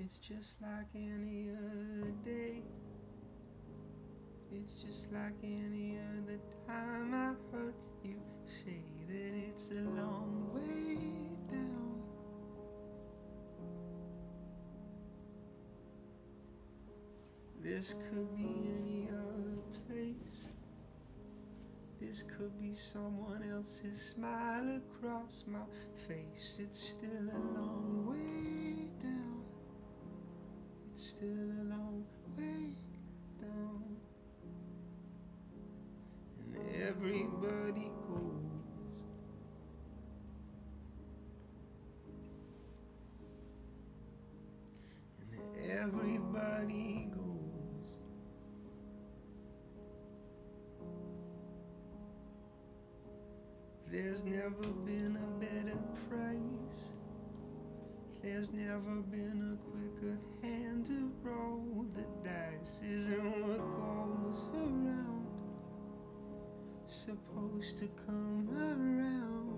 It's just like any other day. It's just like any other time I heard you say that it's a long way down. This could be any other place. This could be someone else's smile across my face. It's still a long way down. It's still a long way down. And everybody goes. And everybody goes. There's never been a better price. There's never been a quicker hand to roll the dice. Isn't what goes around supposed to come around?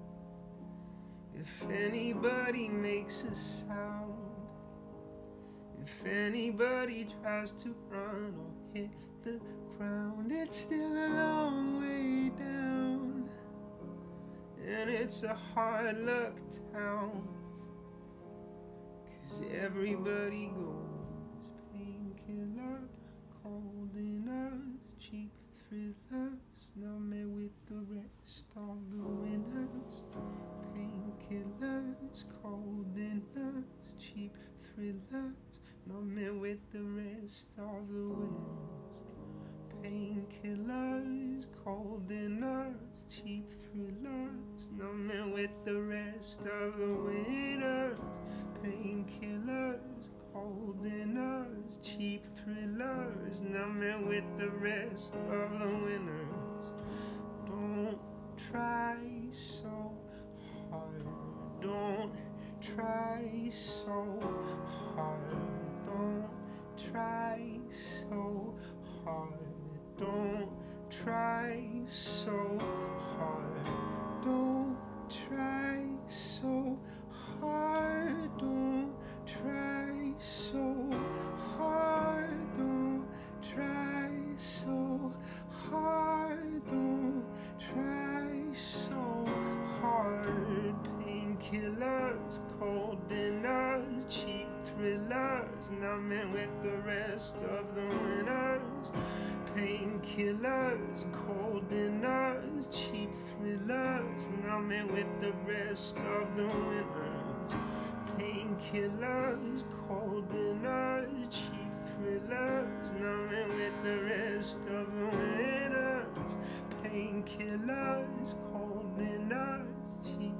If anybody makes a sound, if anybody tries to run or hit the ground, it's still a long way down. And it's a hard luck town, 'cause everybody goes. Painkiller, cold enough, cheap thrillers, numbing with the rest of the winners. Painkillers, cold enough, cheap thrillers, numbing with the rest of the winners. Painkillers, cold enough, cheap thrillers, numbing with the rest of the winners. Painkillers, cold enough, cheap thrillers, numbing with the rest of the winners. Don't try so hard. Don't try so hard. Don't try so hard. Don't try so hard. Don't try so hard. Don't try so hard. Don't try so hard. Don't try so hard. Painkillers, cold enough, cheap thrillers, numbing with the rest of the winners. Painkillers, cold enough, cheap thrillers, numbing with the rest of the winners. Painkillers, cold enough, cheap thrillers, numbing with the rest of the winners. Painkillers, cold enough, cheap